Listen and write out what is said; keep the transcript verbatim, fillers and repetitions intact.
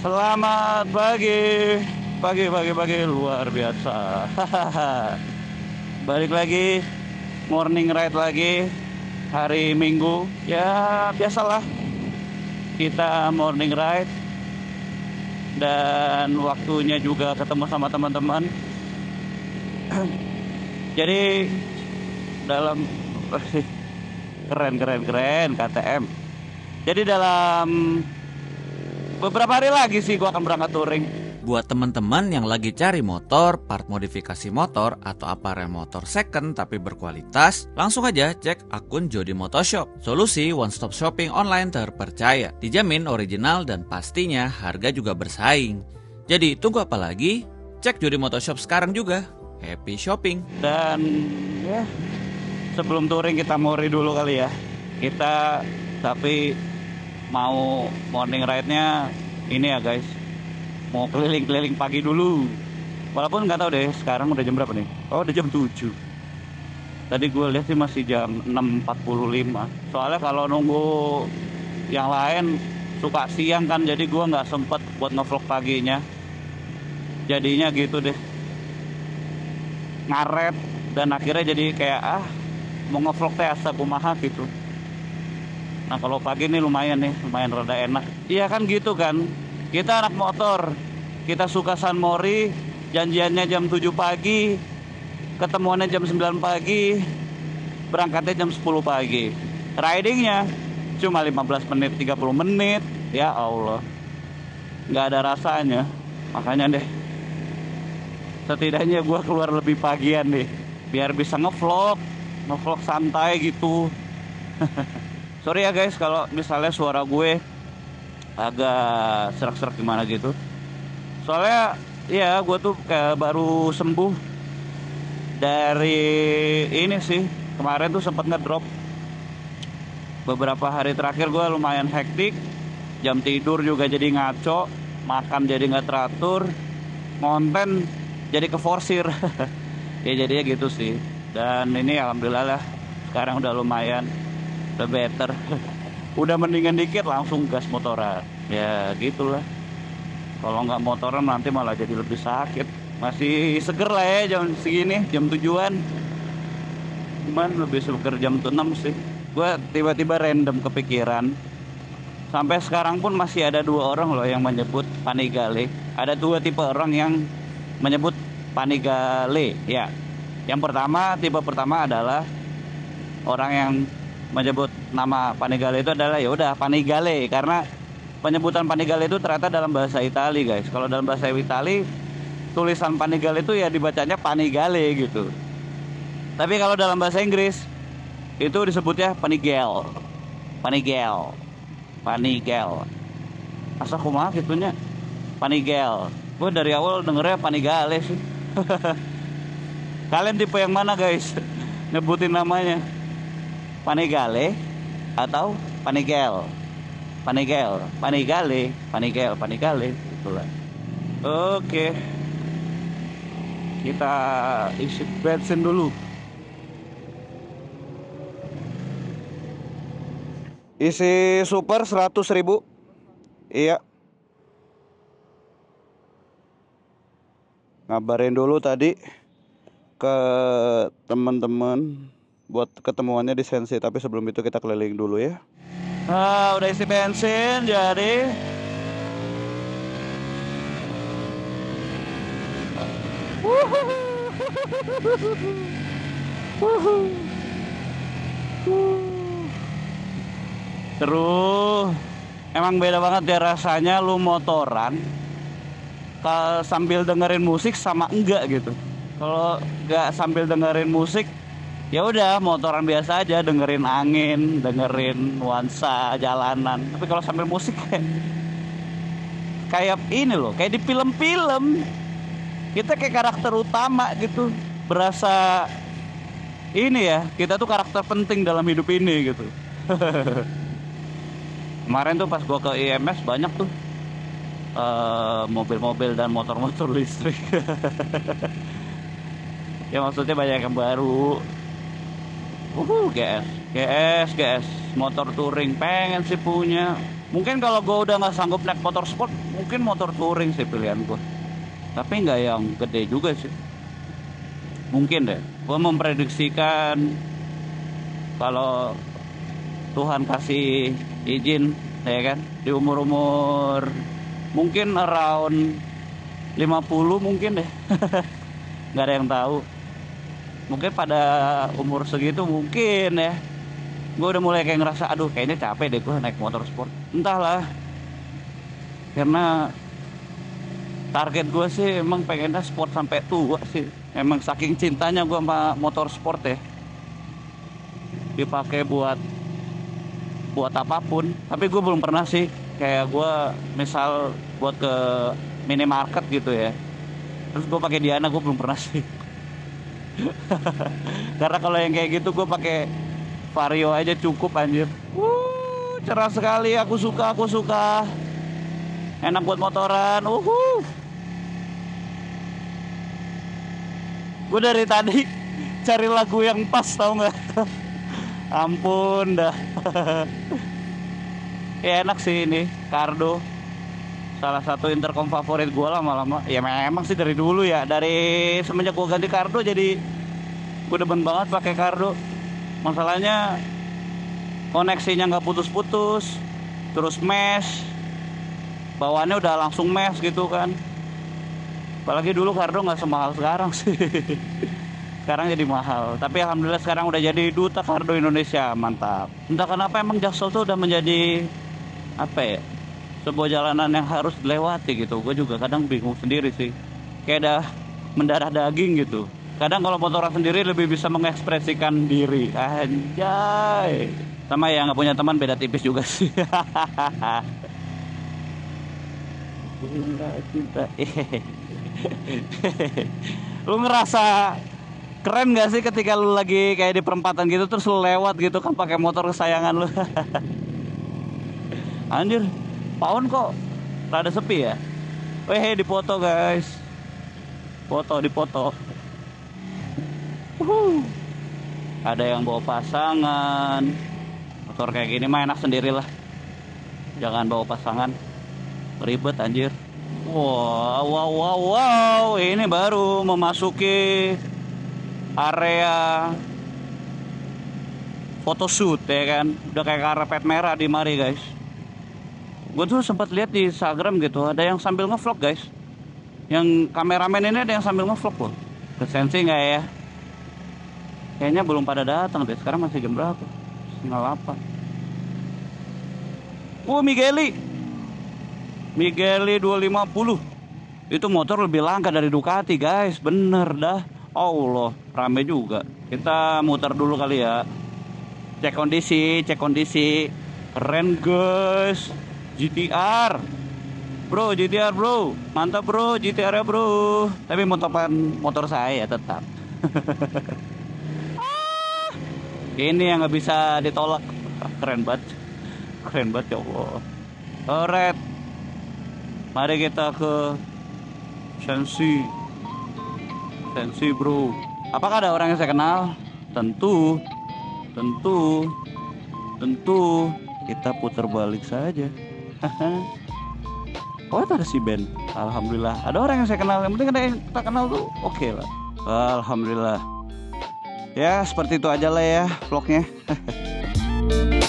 Selamat pagi, pagi, pagi, pagi luar biasa. Balik lagi, morning ride lagi, hari Minggu. Ya biasalah, kita morning ride dan waktunya juga ketemu sama teman-teman. Jadi dalam keren, keren, keren K T M. Jadi dalam beberapa hari lagi sih gua akan berangkat touring. Buat teman-teman yang lagi cari motor, part modifikasi motor, atau aparel motor second tapi berkualitas, langsung aja cek akun Jody Motoshop. Solusi one-stop shopping online terpercaya. Dijamin original dan pastinya harga juga bersaing. Jadi tunggu apa lagi? Cek Jody Motoshop sekarang juga. Happy shopping. Dan ya, sebelum touring kita mori dulu kali ya. Kita tapi mau morning ride-nya ini ya guys, mau keliling-keliling pagi dulu. Walaupun nggak tahu deh sekarang udah jam berapa nih. Oh udah jam tujuh. Tadi gue lihat sih masih jam enam empat puluh lima. Soalnya kalau nunggu yang lain suka siang kan, jadi gue nggak sempet buat ngevlog paginya. Jadinya gitu deh, ngaret. Dan akhirnya jadi kayak ah mau ngevlog teh asa kumaha gitu. Nah kalau pagi nih lumayan nih, lumayan rada enak. Iya kan gitu kan, kita anak motor, kita suka San Mori, janjiannya jam tujuh pagi, ketemuannya jam sembilan pagi, berangkatnya jam sepuluh pagi. Ridingnya cuma lima belas menit, tiga puluh menit, ya Allah, nggak ada rasanya. Makanya deh, setidaknya gue keluar lebih pagian nih, biar bisa ngevlog, ngevlog santai gitu. Sorry ya guys kalau misalnya suara gue agak serak-serak gimana gitu. Soalnya ya gue tuh kayak baru sembuh dari ini sih. Kemarin tuh sempat ngedrop. Beberapa hari terakhir gue lumayan hektik. Jam tidur juga jadi ngaco, makan jadi nggak teratur, konten jadi keforsir. Ya jadinya gitu sih. Dan ini alhamdulillah lah, sekarang udah lumayan, udah better. Udah mendingan dikit langsung gas motoran. Ya gitulah. Kalau nggak motoran nanti malah jadi lebih sakit. Masih seger lah ya jam segini, jam tujuan. Cuman lebih seger jam enam sih. Gue tiba-tiba random kepikiran. Sampai sekarang pun masih ada dua orang loh yang menyebut Panigale. Ada dua tipe orang yang menyebut Panigale. Ya, yang pertama, tipe pertama adalah orang yang menyebut nama Panigale itu adalah ya udah Panigale, karena penyebutan Panigale itu ternyata dalam bahasa Itali guys. Kalau dalam bahasa Itali tulisan Panigale itu ya dibacanya Panigale gitu. Tapi kalau dalam bahasa Inggris itu disebutnya Panigale. Panigale. Panigale. Asa kumaha gitunya? Panigale. Gue dari awal dengernya Panigale sih. Kalian tipe yang mana guys? Nyebutin namanya Panigale atau Panigale? Panigale, Panigale, Panigale, Panigale, itulah. Oke, kita isi bensin dulu. Isi super seratus ribu. Iya. Ngabarin dulu tadi ke teman-teman buat ketemuannya di Sensi, tapi sebelum itu kita keliling dulu ya. Nah, udah isi bensin jadi terus emang beda banget ya rasanya lu motoran kalau sambil dengerin musik sama enggak gitu. Kalau enggak sambil dengerin musik, ya udah motoran biasa aja, dengerin angin, dengerin nuansa jalanan. Tapi kalau sambil musik kayak kayak ini loh, kayak di film-film. Kita kayak karakter utama gitu. Berasa ini ya, kita tuh karakter penting dalam hidup ini gitu. Kemarin tuh pas gua ke I M S banyak tuh uh, mobil-mobil dan motor-motor listrik. Ya maksudnya banyak yang baru. Uh, G S, G S, G S, motor touring pengen sih punya. Mungkin kalau gue udah nggak sanggup naik motor sport, mungkin motor touring sih pilihan gue. Tapi nggak yang gede juga sih. Mungkin deh. Gue memprediksikan kalau Tuhan kasih izin, ya kan, di umur-umur mungkin around lima puluh mungkin deh. Nggak ada yang tahu. Mungkin pada umur segitu mungkin ya. Gue udah mulai kayak ngerasa, aduh kayaknya capek deh gue naik motor sport. Entahlah. Karena target gue sih emang pengennya sport sampai tua sih. Emang saking cintanya gue sama motor sport ya. Dipakai buat buat apapun. Tapi gue belum pernah sih. Kayak gue misal buat ke minimarket gitu ya. Terus gue pakai Diana, gue belum pernah sih. Karena kalau yang kayak gitu gue pakai Vario aja cukup anjir. Wuh, cerah sekali, aku suka, aku suka. Enak buat motoran. Uhuh. Gue dari tadi cari lagu yang pas, tau nggak? Ampun dah. Ya enak sih ini Cardo. Salah satu intercom favorit gue lama-lama. Ya memang sih dari dulu ya. Dari semenjak gue ganti Cardo jadi gue demen banget pakai Cardo. Masalahnya koneksinya nggak putus-putus, terus mesh, bawaannya udah langsung mesh gitu kan. Apalagi dulu Cardo nggak semahal sekarang sih. Sekarang jadi mahal. Tapi alhamdulillah sekarang udah jadi duta Cardo Indonesia, mantap. Entah kenapa emang Jaksel tuh udah menjadi apa ya, sebuah jalanan yang harus dilewati gitu. Gue juga kadang bingung sendiri sih. Kayak dah mendarah daging gitu. Kadang kalau motoran sendiri lebih bisa mengekspresikan diri. Anjay. Sama ya nggak punya teman beda tipis juga sih. Cinta. Lu ngerasa keren gak sih ketika lu lagi kayak di perempatan gitu terus lu lewat gitu kan pakai motor kesayangan lu. Anjir, Paon kok rada sepi ya? Weh, dipoto guys. Foto, dipoto. Uhuh. Ada yang bawa pasangan. Motor kayak gini mah enak sendirilah. Jangan bawa pasangan, ribet anjir. Wow, wow, wow, wow. Ini baru memasuki area photoshoot ya kan. Udah kayak karpet merah di mari guys. Gue tuh sempat lihat di Instagram gitu, ada yang sambil ngevlog guys. Yang kameramen ini ada yang sambil ngevlog loh. Kesensi nggak ya? Kayaknya belum pada datang deh. Sekarang masih jam berapa? Setengah delapan. Oh, Migeli. Migeli dua lima nol. Itu motor lebih langka dari Ducati guys. Bener dah. Allah, rame juga. Kita muter dulu kali ya. Cek kondisi, cek kondisi. Keren guys. G T R. Bro, G T R bro. Mantap bro, G T R ya bro. Tapi motoran motor saya tetap. Ini yang nggak bisa ditolak. Keren banget. Keren banget ya Allah. Alright. Mari kita ke Sensi. Sensi bro. Apakah ada orang yang saya kenal? Tentu. Tentu. Tentu. Kita putar balik saja. Oh, itu ada si Ben. Alhamdulillah. Ada orang yang saya kenal. Yang penting ada yang kita kenal tuh oke okay lah. Alhamdulillah. Ya seperti itu aja lah ya vlognya.